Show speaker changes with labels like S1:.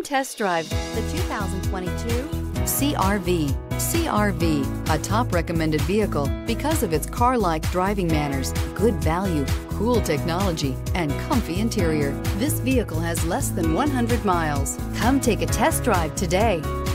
S1: test drive the 2022 CR-V. CR-V, a top recommended vehicle because of its car-like driving manners, good value, cool technology, and comfy interior. This vehicle has less than 100 miles. Come take a test drive today.